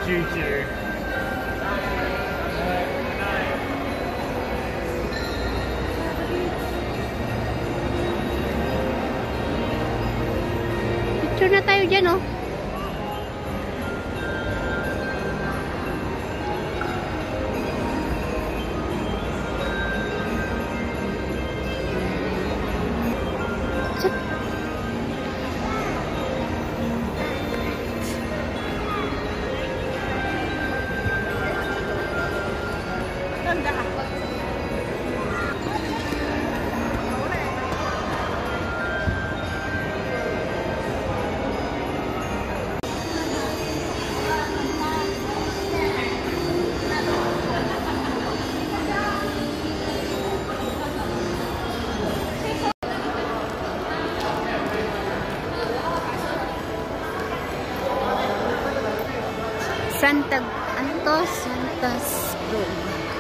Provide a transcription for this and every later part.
future. Picture na tayo dyan, oh. Santa's Road.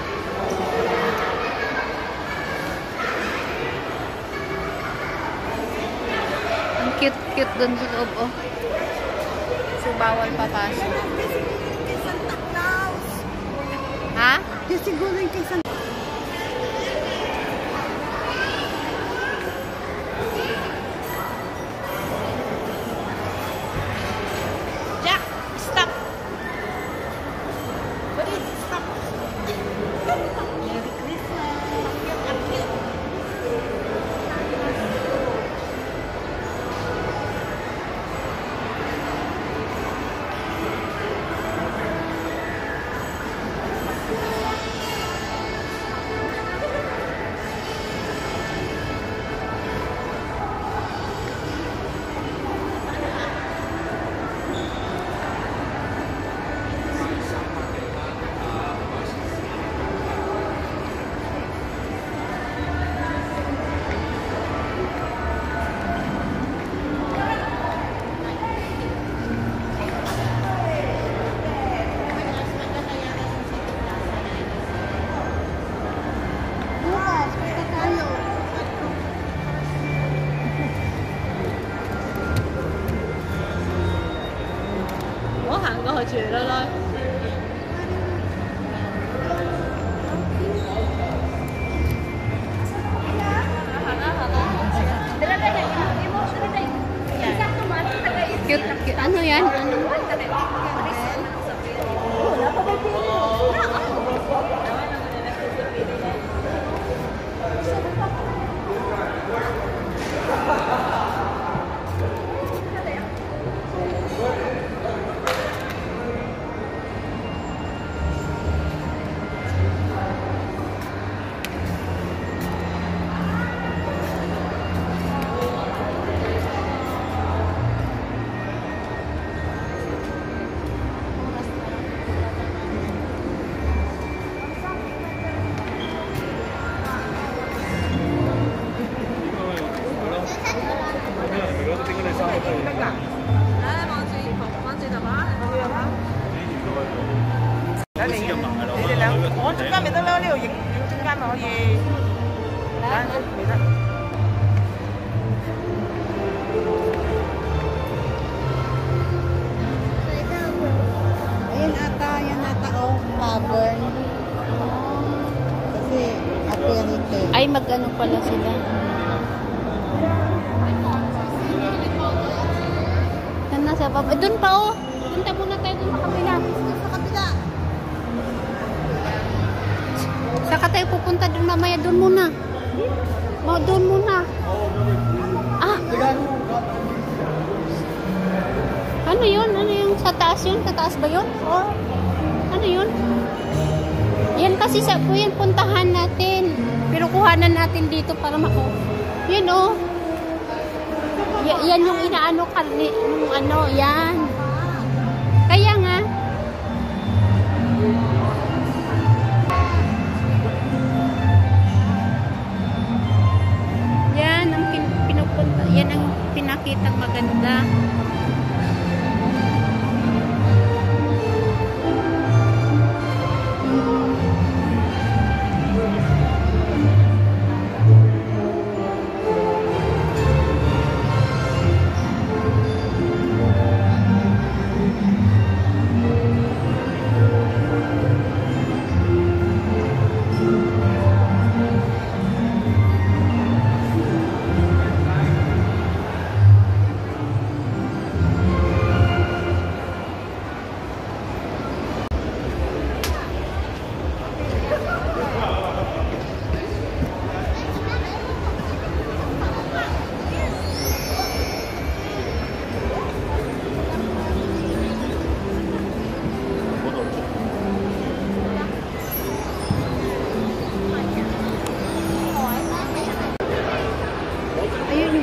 Ang cute-cute dun sa loob, oh. So, bawal papasok. Kay Santa Claus. Ha? Siguro yung kay Santa Jack, stop! Cute, ano yan? Ano? Ay, mag-ano pala sila. Yan na sa baba. Doon pa, oh. Punta muna tayo doon sa kabila. Sa kabila. Saka tayo pupunta doon mamaya. Doon muna. Oh, doon muna. Ah. Ano yun? Ano yung sa taas yun? Sa taas ba yun? Oh. Ano yun? Yan kasi sa po yan puntahan natin. Pero kuhanan natin dito para mako. Yan oh. Yan yung inaano karne, yung ano, yan. Kaya nga. Yan ang pinupunta. Yan ang pinakitang maganda.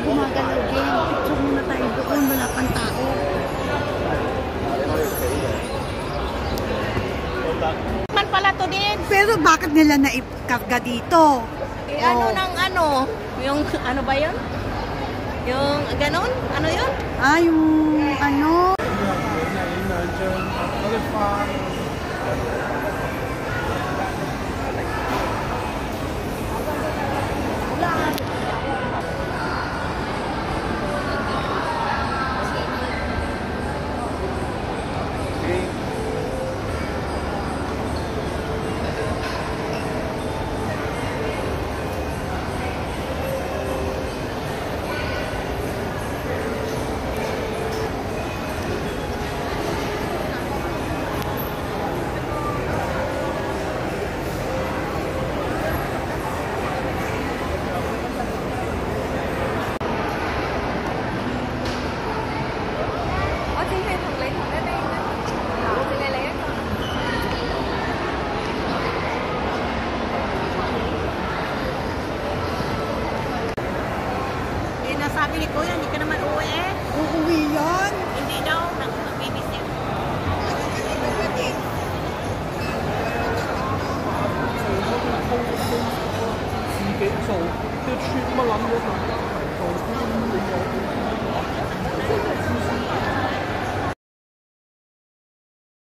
gumagalaw din. Picture muna tayo doon. Wala pang tao. Man pala to din. Pero bakit nila naikarga dito? Eh, ano ng ano? Yung ano ba yun? Yung ganon? Ano yun? Ah, yung ano? Sabi ni Kuya, hindi ka naman uuwi eh. Uuwi yan? Hindi daw, nag-babysit. 自己做，都穿乜撚都做。